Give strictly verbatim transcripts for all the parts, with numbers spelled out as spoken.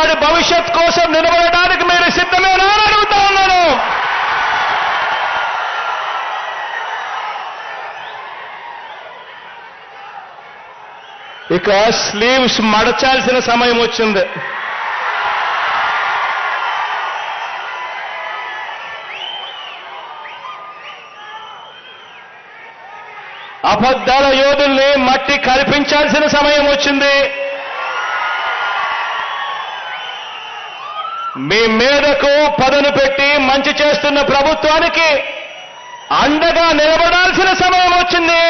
పేదవాడి భవిష్యత్ కోసం నిలబడడానికి మీరు సిద్ధమేనా అని అడుగుతా ఉన్నాను. ఇక స్లీవ్స్ మడచాల్సిన సమయం వచ్చింది. అబద్ధాల యోధుల్ని మట్టి కల్పించాల్సిన సమయం వచ్చింది. మీ మీదకు పదును పెట్టి మంచి చేస్తున్న ప్రభుత్వానికి అండగా నిలబడాల్సిన సమయం వచ్చింది.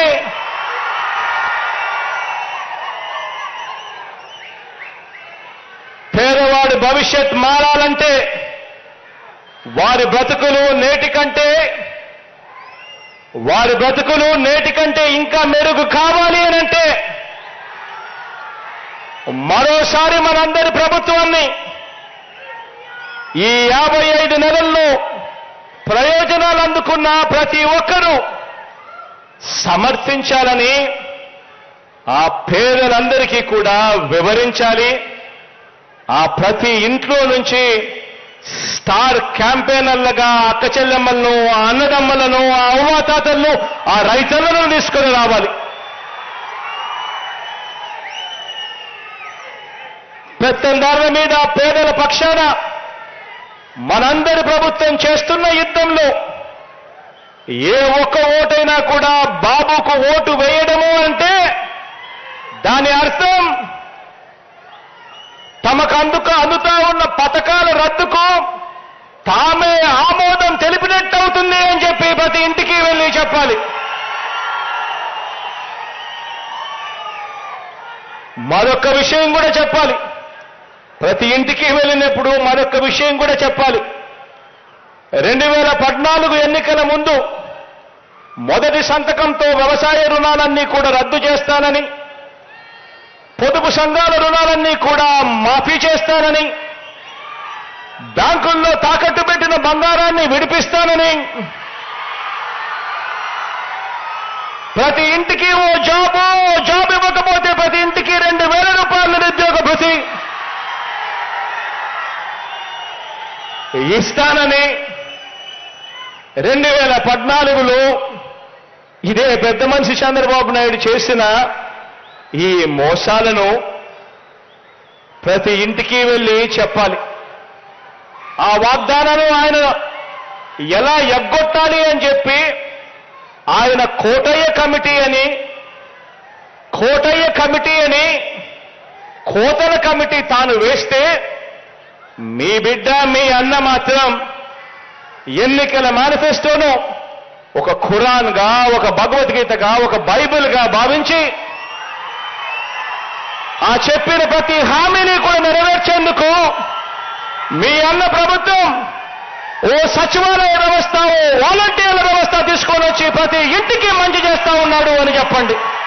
పేదవాడి భవిష్యత్ మారాలంటే, వారి బ్రతుకులు నేటి కంటే వారి బ్రతుకులు నేటి కంటే ఇంకా మెరుగు కావాలి అనంటే మరోసారి మనందరి ప్రభుత్వాన్ని ఈ యాభై ఐదు నెలల్లో ప్రయోజనాలు అందుకున్న ప్రతి ఒక్కరూ సమర్థించాలని, ఆ పేదలందరికీ కూడా వివరించాలి. ఆ ప్రతి ఇంట్లో నుంచి స్టార్ క్యాంపెయినర్లుగా అక్క చెల్లెమ్మలను, ఆ అన్నదమ్మలను, ఆ అవ్వాతాతలను, ఆ రైతన్నలను తీసుకొని రావాలి. పెత్తందారుల మీద పేదల పక్షాన మనందరి ప్రభుత్వం చేస్తున్న యుద్ధంలో ఏ ఒక్క ఓటైనా కూడా బాబుకు ఓటు వేయడము అంటే దాని అర్థం తమకు అందుకు అందుతా ఉన్న పథకాల రద్దుకు తామే ఆమోదం తెలిపినట్టు అవుతుంది అని చెప్పి ప్రతి ఇంటికి వెళ్ళి చెప్పాలి. మరొక విషయం కూడా చెప్పాలి. ప్రతి ఇంటికి వెళ్ళినప్పుడు మరొక విషయం కూడా చెప్పాలి. రెండు వేల పద్నాలుగు ఎన్నికల ముందు మొదటి సంతకంతో వ్యవసాయ రుణాలన్నీ కూడా రద్దు చేస్తానని, పొదుపు సంఘాల రుణాలన్నీ కూడా మాఫీ చేస్తానని, బ్యాంకుల్లో తాకట్టు పెట్టిన బంగారాన్ని విడిపిస్తానని, ప్రతి ఇంటికి ఓ జాబు ఓ జాబ్ ఇవ్వకపోతే ప్రతి ఇంటికి రెండు వేల రూపాయల నిరుద్యోగ భృతి ఇస్తానని రెండు వేల పద్నాలుగులో ఇదే పెద్ద మనిషి చంద్రబాబు నాయుడు చేసిన ఈ మోసాలను ప్రతి ఇంటికి వెళ్ళి చెప్పాలి. ఆ వాగ్దానాలు ఆయన ఎలా ఎగ్గొట్టాలి అని చెప్పి ఆయన కోటయ్య కమిటీ అని కోటయ్య కమిటీ అని కోతల కమిటీ తాను వేస్తే, మీ బిడ్డ మీ అన్న మాత్రం ఎన్నికల మేనిఫెస్టోను ఒక ఖురాన్గా, ఒక భగవద్గీతగా, ఒక బైబిల్గా భావించి ఆ చెప్పిన ప్రతి హామీని కూడా నెరవేర్చేందుకు మీ అన్న ప్రభుత్వం ఓ సచివాలయ వ్యవస్థ, ఓ వాలంటీర్ల వ్యవస్థ తీసుకొని వచ్చి ప్రతి ఇంటికి మంచి చేస్తా ఉన్నాడు అని చెప్పండి.